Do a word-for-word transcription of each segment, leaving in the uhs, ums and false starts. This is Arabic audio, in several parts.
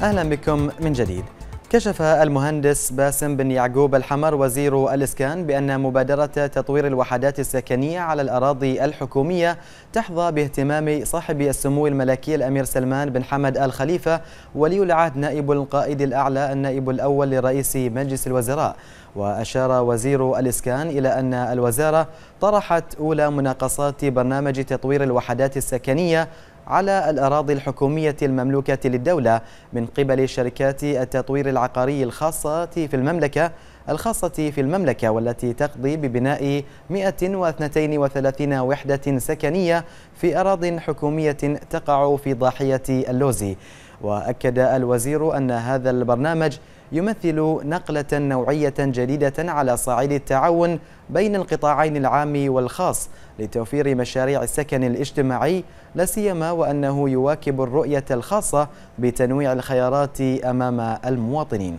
أهلا بكم من جديد. كشف المهندس باسم بن يعقوب الحمر وزير الإسكان بأن مبادرة تطوير الوحدات السكنية على الأراضي الحكومية تحظى باهتمام صاحب السمو الملكي الأمير سلمان بن حمد آل خليفة ولي العهد نائب القائد الأعلى النائب الأول لرئيس مجلس الوزراء. وأشار وزير الإسكان إلى أن الوزارة طرحت أولى مناقصات برنامج تطوير الوحدات السكنية على الأراضي الحكومية المملوكة للدولة من قبل شركات التطوير العقاري الخاصة في المملكة الخاصة في المملكة والتي تقضي ببناء مئة واثنين وثلاثين وحدة سكنية في أراضٍ حكومية تقع في ضاحية اللوزي. وأكد الوزير أن هذا البرنامج يمثل نقلة نوعية جديدة على صعيد التعاون بين القطاعين العام والخاص لتوفير مشاريع السكن الاجتماعي، لا سيما وأنه يواكب الرؤية الخاصة بتنويع الخيارات أمام المواطنين.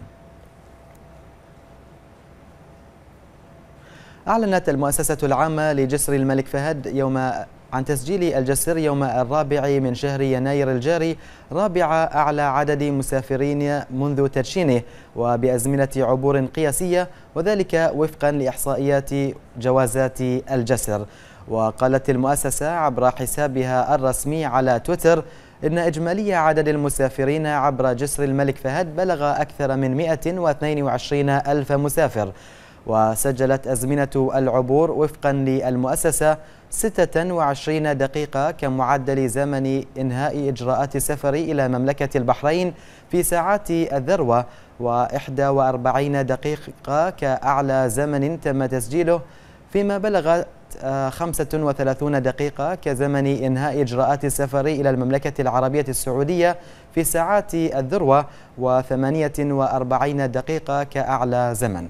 أعلنت المؤسسة العامة لجسر الملك فهد يوم عن تسجيل الجسر يوم الرابع من شهر يناير الجاري رابع أعلى عدد مسافرين منذ تدشينه وبأزمنة عبور قياسية، وذلك وفقا لإحصائيات جوازات الجسر. وقالت المؤسسة عبر حسابها الرسمي على تويتر إن إجمالي عدد المسافرين عبر جسر الملك فهد بلغ أكثر من مئة واثنين وعشرين ألف مسافر. وسجلت أزمنة العبور وفقا للمؤسسة ستة وعشرين دقيقة كمعدل زمن إنهاء إجراءات السفر إلى مملكة البحرين في ساعات الذروة، وإحدى وأربعين دقيقة كأعلى زمن تم تسجيله، فيما بلغت خمسة وثلاثين دقيقة كزمن إنهاء إجراءات السفر إلى المملكة العربية السعودية في ساعات الذروة، وثمانية وأربعين دقيقة كأعلى زمن.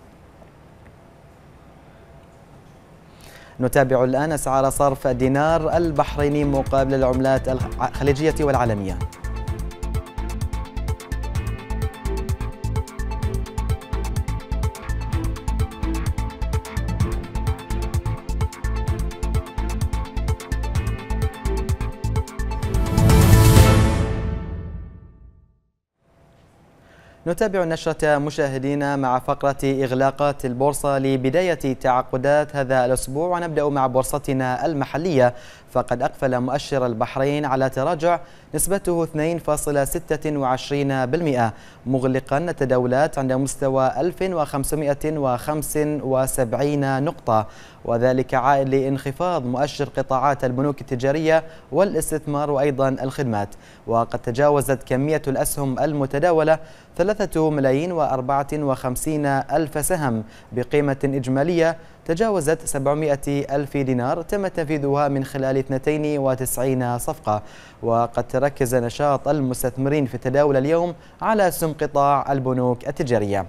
نتابع الآن أسعار صرف الدينار البحريني مقابل العملات الخليجية والعالمية. نتابع النشرة مشاهدينا مع فقرة إغلاقات البورصة لبداية تعاقدات هذا الأسبوع، ونبدأ مع بورصتنا المحلية. فقد أقفل مؤشر البحرين على تراجع نسبته اثنين فاصلة ستة وعشرين بالمئة مغلقا التداولات عند مستوى ألف وخمسمئة وخمسة وسبعين نقطة، وذلك عائد لانخفاض مؤشر قطاعات البنوك التجارية والاستثمار وأيضا الخدمات. وقد تجاوزت كمية الأسهم المتداولة ثلاثة ملايين وأربعة وخمسين ألف سهم بقيمة إجمالية تجاوزت سبعمئة ألف دينار تم تنفيذها من خلال اثنتين وتسعين صفقة. وقد تركز نشاط المستثمرين في التداول اليوم على أسهم قطاع البنوك التجارية.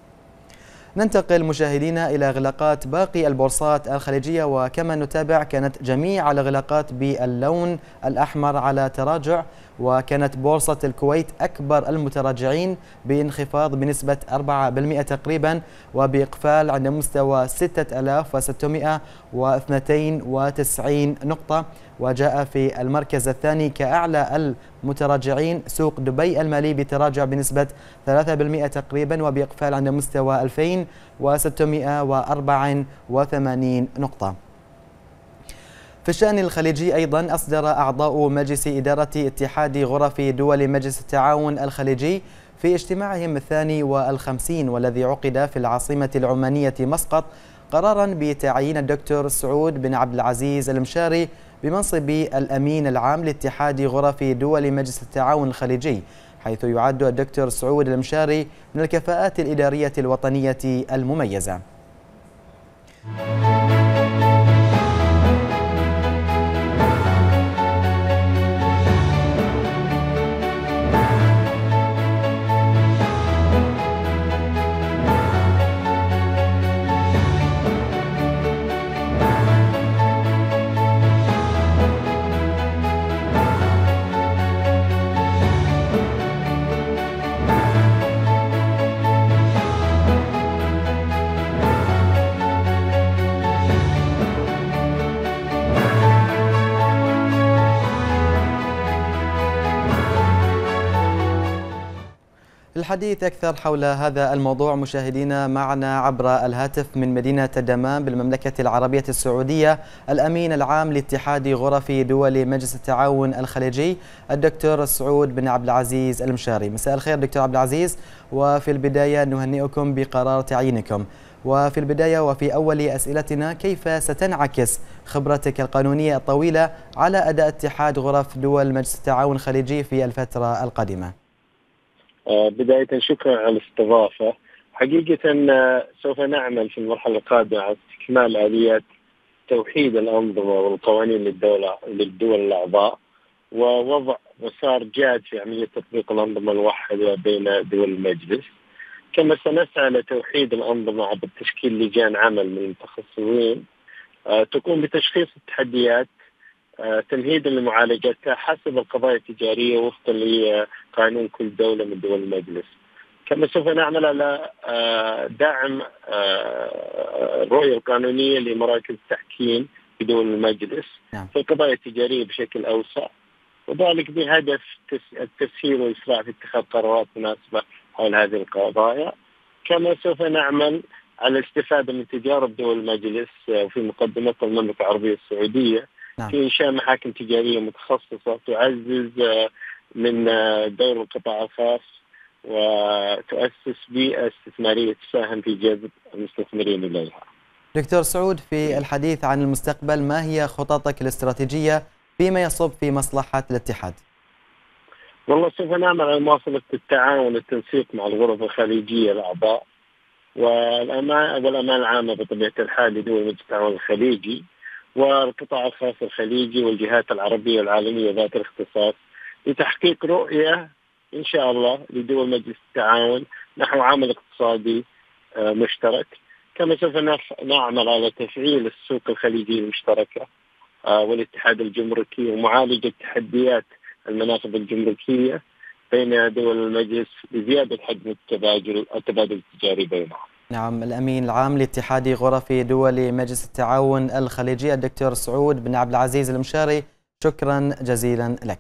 ننتقل مشاهدينا إلى إغلاقات باقي البورصات الخليجية، وكما نتابع كانت جميع الإغلاقات باللون الأحمر على تراجع، وكانت بورصة الكويت أكبر المتراجعين بانخفاض بنسبة أربعة بالمئة تقريبا وبإقفال عند مستوى ستة آلاف وستمئة واثنين وتسعين نقطة. وجاء في المركز الثاني كأعلى المتراجعين سوق دبي المالي بتراجع بنسبة ثلاثة بالمئة تقريبا وبإقفال عند مستوى ألفين وستمئة وأربعة وثمانين نقطة. في الشأن الخليجي أيضا أصدر أعضاء مجلس إدارة اتحاد غرف دول مجلس التعاون الخليجي في اجتماعهم الثاني والخمسين والذي عقد في العاصمة العمانية مسقط قرارا بتعيين الدكتور سعود بن عبد العزيز المشاري بمنصب الأمين العام لاتحاد غرف دول مجلس التعاون الخليجي، حيث يعد الدكتور سعود المشاري من الكفاءات الإدارية الوطنية المميزة. للحديث أكثر حول هذا الموضوع مشاهدينا معنا عبر الهاتف من مدينة دمام بالمملكة العربية السعودية الأمين العام لاتحاد غرف دول مجلس التعاون الخليجي الدكتور سعود بن عبد العزيز المشاري. مساء الخير دكتور عبد العزيز، وفي البداية نهنئكم بقرار تعيينكم. وفي البداية وفي أول أسئلتنا، كيف ستنعكس خبرتك القانونية الطويلة على أداء اتحاد غرف دول مجلس التعاون الخليجي في الفترة القادمة؟ بداية شكرا على الاستضافة. حقيقة سوف نعمل في المرحلة القادمة على استكمال آليات توحيد الأنظمة والقوانين للدولة للدول الأعضاء، ووضع مسار جاد في عملية تطبيق الأنظمة الموحدة بين دول المجلس. كما سنسعى لتوحيد الأنظمة عبر تشكيل لجان عمل من المتخصصين تقوم بتشخيص التحديات تمهيدا لمعالجتها حسب القضايا التجارية وفقا لقانون كل دولة من دول المجلس. كما سوف نعمل على دعم الرؤية القانونية لمراكز التحكيم في دول المجلس في القضايا التجارية بشكل أوسع، وذلك بهدف التسهيل والإسراع في اتخاذ قرارات مناسبة حول هذه القضايا. كما سوف نعمل على الاستفادة من تجارب دول المجلس وفي مقدمتها المملكة العربية السعودية في إنشاء محاكم تجارية متخصصة تعزز من دور القطاع الخاص وتؤسس بيئة استثمارية تساهم في جذب المستثمرين إليها. دكتور سعود، في الحديث عن المستقبل، ما هي خططك الاستراتيجية فيما يصب في مصلحة الاتحاد؟ والله سوف نعمل على مواصلة التعاون والتنسيق مع الغرف الخليجية الأعضاء والأمان والأمان العامة بطبيعة الحال لدول مجلس التعاون الخليجي والقطاع الخاص الخليجي والجهات العربية والعالمية ذات الاختصاص لتحقيق رؤية إن شاء الله لدول مجلس التعاون نحو عمل اقتصادي مشترك. كما سوف نعمل على تفعيل السوق الخليجية المشتركة والاتحاد الجمركي ومعالجة تحديات المنافذ الجمركية بين دول المجلس لزيادة حجم التبادل التبادل التجاري بينهم. نعم، الأمين العام لاتحاد غرف دول مجلس التعاون الخليجي الدكتور سعود بن عبد العزيز المشاري، شكرا جزيلا لك.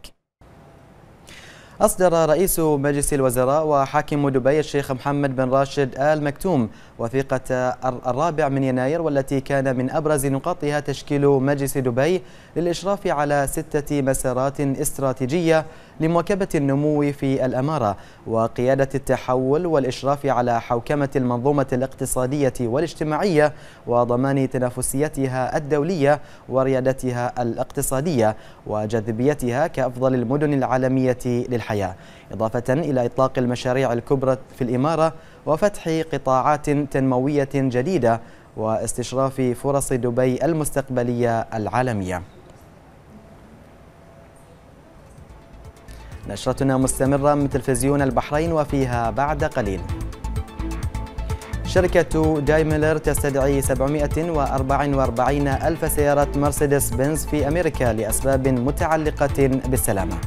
أصدر رئيس مجلس الوزراء وحاكم دبي الشيخ محمد بن راشد آل مكتوم وثيقة الرابع من يناير، والتي كان من أبرز نقاطها تشكيل مجلس دبي للإشراف على ستة مسارات استراتيجية لمواكبة النمو في الأمارة وقيادة التحول والإشراف على حوكمة المنظومة الاقتصادية والاجتماعية وضمان تنافسيتها الدولية وريادتها الاقتصادية وجاذبيتها كأفضل المدن العالمية للحياة، إضافة إلى إطلاق المشاريع الكبرى في الإمارة وفتح قطاعات تنموية جديدة واستشراف فرص دبي المستقبلية العالمية. نشرتنا مستمرة من تلفزيون البحرين وفيها بعد قليل. شركة دايملر تستدعي سبعمائة وأربعة وأربعين ألف سيارة مرسيدس بنز في أمريكا لأسباب متعلقة بالسلامة.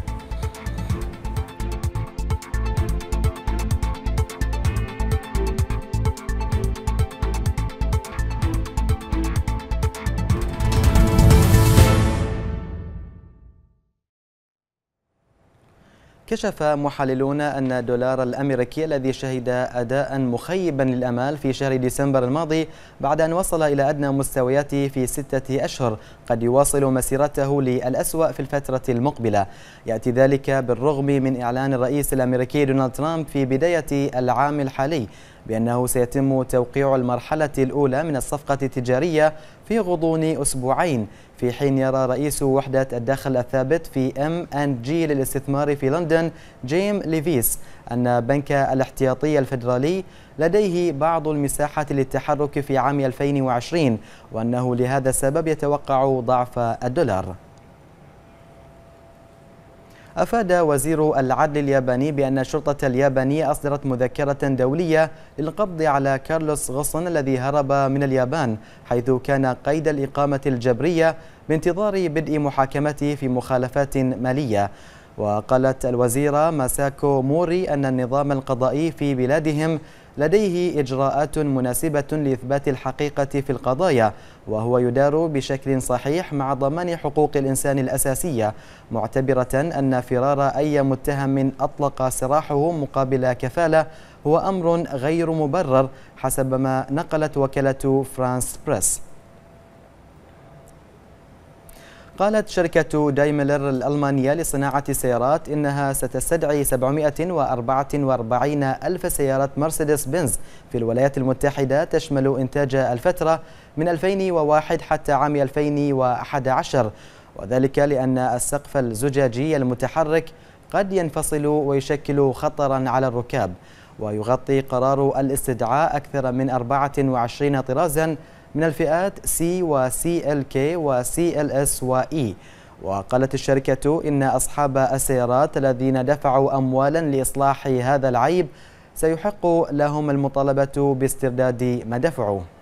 كشف محللون أن الدولار الأمريكي الذي شهد أداء مخيبا للأمال في شهر ديسمبر الماضي بعد أن وصل إلى أدنى مستوياته في ستة أشهر قد يواصل مسيرته للأسوأ في الفترة المقبلة. يأتي ذلك بالرغم من إعلان الرئيس الأمريكي دونالد ترامب في بداية العام الحالي بأنه سيتم توقيع المرحلة الأولى من الصفقة التجارية في غضون أسبوعين، في حين يرى رئيس وحدة الدخل الثابت في إم أند جي للاستثمار في لندن جيم ليفيس أن بنك الاحتياطي الفيدرالي لديه بعض المساحة للتحرك في عام ألفين وعشرين، وأنه لهذا السبب يتوقع ضعف الدولار. أفاد وزير العدل الياباني بأن الشرطة اليابانية أصدرت مذكرة دولية للقبض على كارلوس غوسون الذي هرب من اليابان، حيث كان قيد الإقامة الجبرية بانتظار بدء محاكمته في مخالفات مالية. وقالت الوزيرة ماساكو موري أن النظام القضائي في بلادهم لديه إجراءات مناسبة لإثبات الحقيقة في القضايا، وهو يدار بشكل صحيح مع ضمان حقوق الإنسان الأساسية، معتبرة أن فرار أي متهم أطلق سراحه مقابل كفالة هو أمر غير مبرر حسب ما نقلت وكالة فرانس بريس. قالت شركة دايملر الألمانية لصناعة السيارات إنها ستستدعي سبعمائة وأربعة وأربعين ألف سيارة مرسيدس بنز في الولايات المتحدة، تشمل إنتاج الفترة من ألفين وواحد حتى عام ألفين وأحد عشر، وذلك لأن السقف الزجاجي المتحرك قد ينفصل ويشكل خطرا على الركاب. ويغطي قرار الاستدعاء أكثر من أربعة وعشرين طرازا من الفئات سي وسي ال كي وسي ال اس وإي. وقالت الشركة إن أصحاب السيارات الذين دفعوا أموالا لإصلاح هذا العيب سيحق لهم المطالبة باسترداد ما دفعوا.